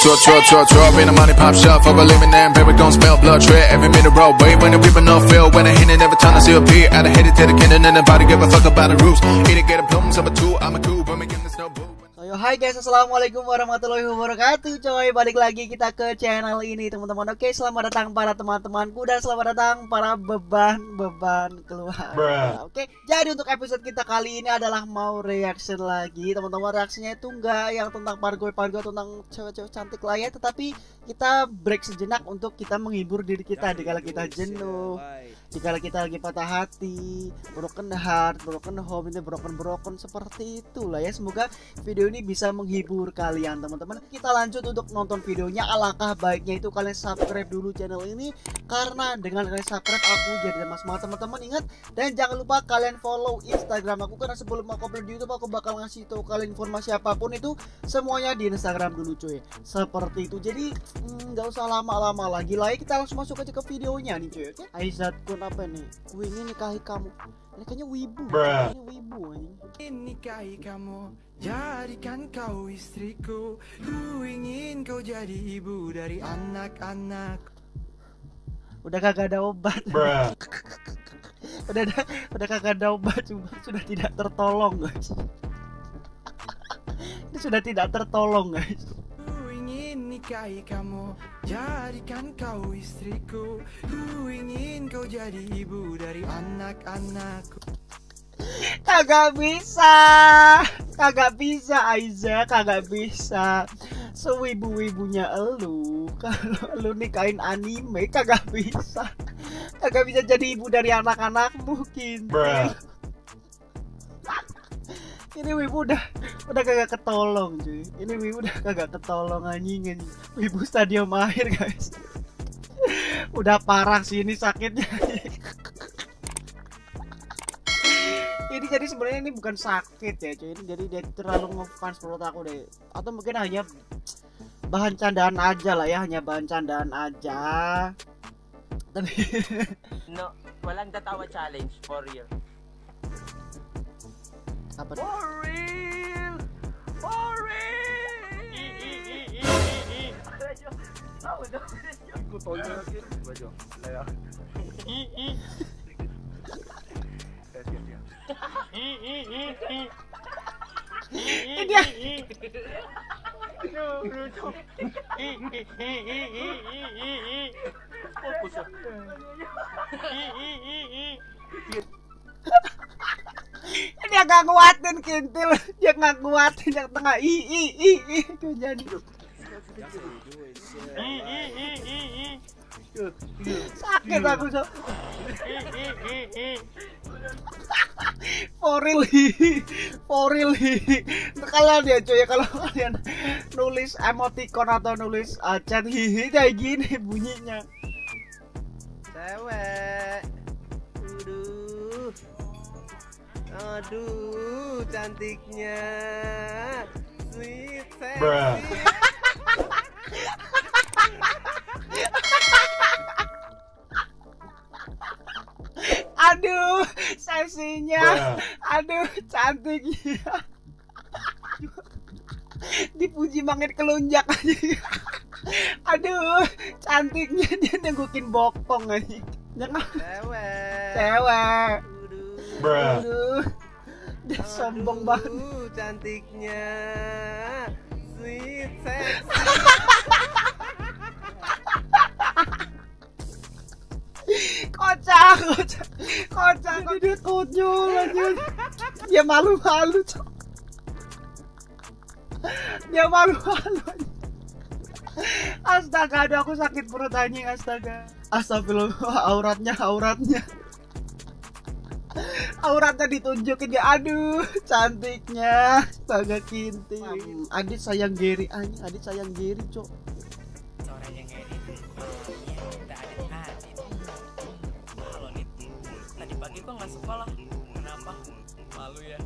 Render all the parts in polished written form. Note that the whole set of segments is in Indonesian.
Drop in the money pop shop for a living and baby gon' smell blood tread every minute road. Wait when the people no feel when I hit it every time I see a beat. I hit it to the cannon and nobody give a fuck about the roofs. Eat it, get a plums of a two, I'm a cool, but me give this no boo. Yo, hai guys, assalamualaikum warahmatullahi wabarakatuh. Coy, balik lagi kita ke channel ini teman-teman. Oke, selamat datang para teman-temanku dan selamat datang para beban keluarga. Oke, jadi untuk episode kita kali ini adalah mau reaction lagi teman-teman. Reaksinya itu enggak yang tentang pargo tentang cewek-cewek cantik lah ya, tetapi kita break sejenak untuk kita menghibur diri kita dikala kita jenuh, dikala kita lagi patah hati, broken heart, broken home, ini broken seperti itulah ya. Semoga video ini bisa menghibur kalian teman-teman. Kita lanjut untuk nonton videonya. Alangkah baiknya itu kalian subscribe dulu channel ini, karena dengan kalian subscribe aku jadi tambah semangat teman-teman. Ingat, dan jangan lupa kalian follow Instagram aku, karena sebelum aku upload di YouTube aku bakal ngasih tahu kalian informasi apapun itu semuanya di Instagram dulu cuy. Seperti itu. Jadi nggak usah lama-lama lagi lah ya, kita langsung masuk aja ke videonya nih cuy. Oke, Aizat Kun apa nih? Ku ingin nikahi kamu. Ini kayaknya wibu. Ini wibu ini. Nikahi kamu, jadikan kau istriku. Ku ingin kau jadi ibu dari anak-anak. Udah kagak ada obat. udah kagak ada obat, sudah tidak tertolong guys. Ini sudah tidak tertolong guys. Ku ingin nikahi kamu, jadikan kau istriku. Ku ingin kau jadi ibu dari anak-anakku. Kagak bisa Aiza, kagak bisa. Sewibu-wibunya elu, kalau lu nikahin anime kagak bisa jadi ibu dari anak-anakmu mungkin. Ini wibu udah kagak ketolong cuy. Ini wibu udah kagak ketolong anjing. Wibu stadium akhir guys. Udah parah sih ini sakitnya. Ini jadi sebenarnya ini bukan sakit ya cuy. Ini jadi dia terlalu ngefans menurut aku deh. Atau mungkin hanya bahan candaan aja lah ya, hanya bahan candaan aja. Tapi no, walang tatawa challenge for real. Apa? For real. Ini agak nguatin kintil, dia nggak nguatin yang tengah itu jadi. Sakit aku so. For real. Kalian ya cuy, kalau kalian nulis emoticon atau nulis chat hihi kayak gini bunyinya. Cewek, aduh cantiknya, sweet sexy. Aduh, seksinya, aduh cantiknya. Dipuji makin kelunjak aja. Aduh, cantiknya, dia nenggukin bokong aja. Cewek. Aduh, dia sombong banget. Cantiknya, sweet sexy. Kocak, dia konyol aja. Dia malu-malu cok. Astaga, aduh aku sakit perut anjing, astaga. Astagfirullah, auratnya ditunjukin ya, aduh cantiknya, astaga kinting. Adit sayang Geri anjing, Adit sayang Geri cok. Pagi kok nggak sekolah, kenapa? Malu ya.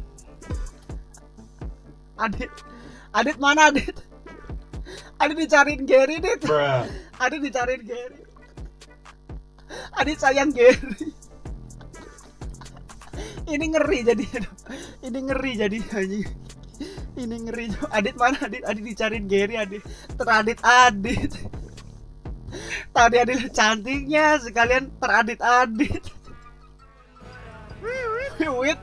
Adit mana Adit? Adit dicariin Geri Dit. Adit dicariin Geri. Adit sayang Geri. Ini ngeri jadi anjing. Ini ngeri. Adit mana Adit? Adit dicariin Gary Adit. Teradit Adit. Tadi Adit cantiknya sekalian teradit Adit. Wait.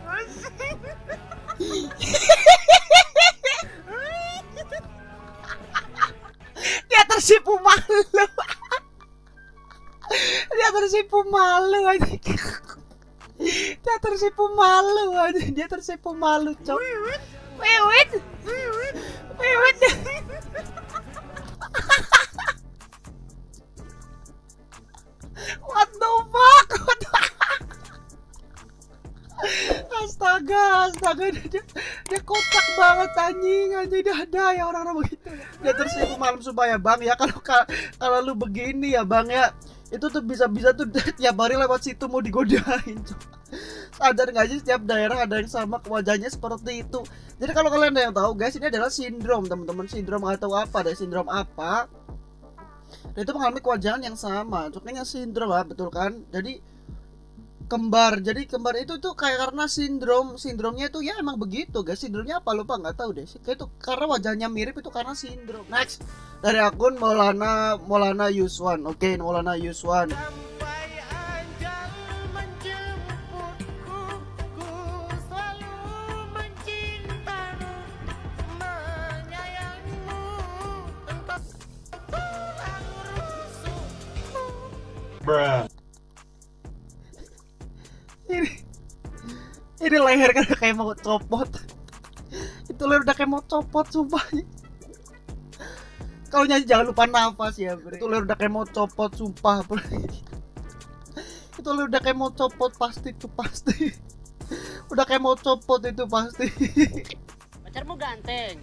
Dia tersipu malu. Dia tersipu malu aja. Dia tersipu malu aja. Dia tersipu malu, cok. Wewet. Wewet. What the fuck? What the... Astaga, dia kocak banget anjing, dia ada ya orang-orang begitu. Dia tersipu malam supaya bang ya, kalau lu begini ya bang ya, itu tuh bisa tuh tiap hari lewat situ mau digodain. Sadar nggak sih setiap daerah ada yang sama wajahnya seperti itu. Jadi kalau kalian ada yang tahu guys, ini adalah sindrom teman-teman, sindrom atau apa deh, sindrom apa? Dan itu mengalami kewajahan yang sama, cuknya sindrom lah, betul kan? Jadi kembar itu tuh kayak karena sindromnya itu ya emang begitu guys. Sindromnya apa lupa nggak tahu deh, kayak itu karena wajahnya mirip itu karena sindrom. Next dari akun Maulana Yuswan. Oke, Maulana Yuswan. Sampai ajal menjemputku, ku selalu mencintamu, menyayangimu, entah tulang rusukku. Ini leher kan kayak mau copot. Itu leher udah kayak mau copot sumpah. Kalau nyanyi jangan lupa nafas ya bre. Itu leher udah kayak mau copot sumpah bre. Itu leher udah kayak mau copot pasti itu pasti. Udah kayak mau copot itu pasti. Pacarmu ganteng.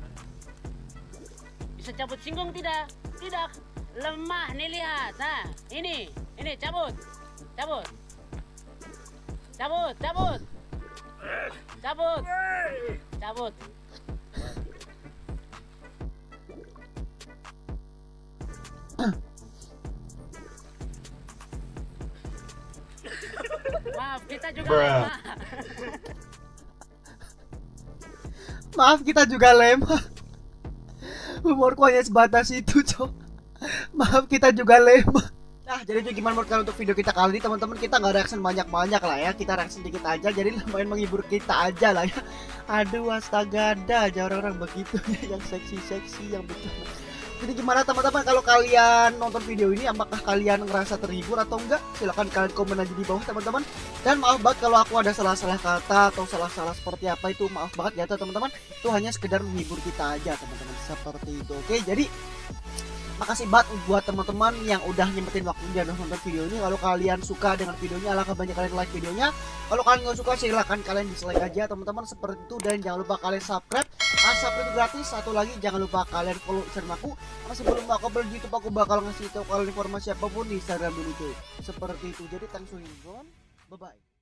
Bisa cabut singgung tidak? Tidak. Lemah nih lihat. Nah, ini cabut. Cabut. Maaf, kita juga lemah. Maaf kita juga lemah. Humorku hanya sebatas itu, cok. Maaf kita juga lemah. Nah, jadi itu gimana menurut kalian untuk video kita kali ini teman-teman? Kita nggak reaction banyak-banyak lah ya, kita reaction dikit aja, jadi lumayan menghibur kita aja lah ya. Aduh astaga, ada aja orang-orang begitu ya, yang seksi-seksi, yang betul. Jadi gimana teman-teman kalau kalian nonton video ini, apakah kalian ngerasa terhibur atau enggak? Silahkan kalian komen aja di bawah teman-teman. Dan maaf banget kalau aku ada salah-salah kata atau salah-salah seperti apa itu, maaf banget ya teman-teman. Itu hanya sekedar menghibur kita aja teman-teman, seperti itu. Oke, jadi makasih banget buat teman-teman yang udah nyempetin waktunya nonton video ini. Kalau kalian suka dengan videonya, alangkah banyak kalian like videonya. Kalau kalian nggak suka, silahkan kalian dislike aja teman-teman, seperti itu. Dan jangan lupa kalian subscribe. Subscribe itu gratis. Satu lagi, jangan lupa kalian follow Instagram aku. Karena sebelum aku upload YouTube, aku bakal ngasih tahu kalian informasi apapun di Instagram dulu cuy. Seperti itu. Jadi thanks for watching. Bye bye.